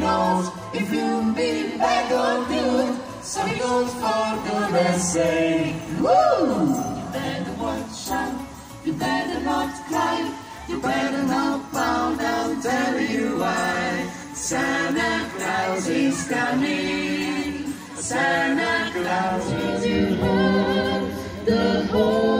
knows if you'll be bad or good. So he goes for good and say, woo! You better watch out, you better not cry, you better not pout, I'll tell you why. Santa Claus is coming, Santa Claus is coming, the whole